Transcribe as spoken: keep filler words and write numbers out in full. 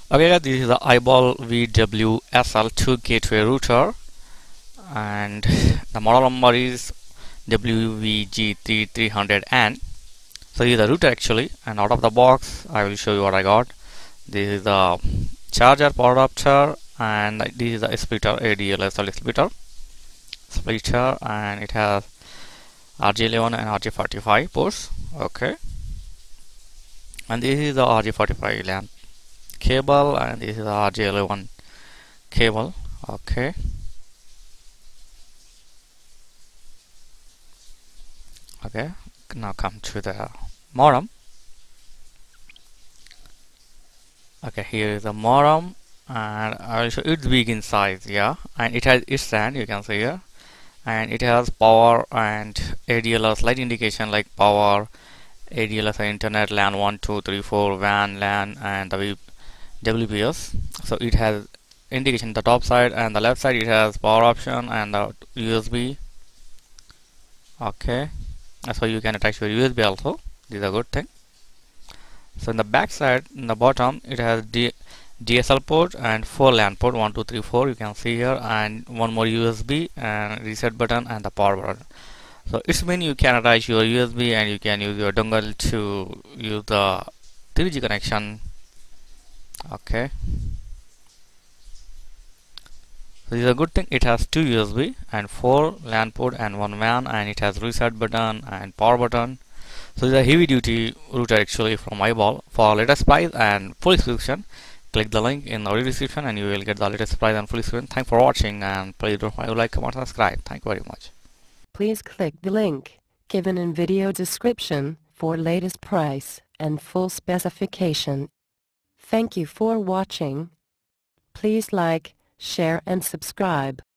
Okay guys, this is the Eyeball V W S L two gateway router, and the model number is W V G three hundred N. So this is the router actually, and out of the box I will show you what I got. This is the charger, power adapter, and this is the splitter, A D L S L splitter splitter and it has R J eleven and R J forty-five ports. Okay, and this is the R J forty-five LAN cable, and this is the R J eleven cable. Okay, okay, now come to the modem. Okay, here is the modem, and I will show you. It's big in size, yeah, and it has its stand, you can see here, and it has power and A D L S light indication like power, A D L S, internet, LAN one two three four, W A N, LAN, and the W P S. So it has indication the top side, and the left side it has power option and the U S B. Okay, so you can attach your U S B also. This is a good thing. So in the back side, in the bottom, it has D DSL port and four LAN port, one two three four, you can see here, and one more U S B and reset button and the power button. So it's mean you can attach your U S B and you can use your dongle to use the three G connection. Okay, so this is a good thing. It has two U S B and four LAN port and one W A N, and it has reset button and power button. So this is a heavy duty router actually from Eyeball. For latest price and full description, click the link in the video description and you will get the latest price and full description. Thanks for watching, and please don't forget to like, comment, subscribe. Thank you very much. Please click the link given in video description for latest price and full specification. Thank you for watching. Please like, share and subscribe.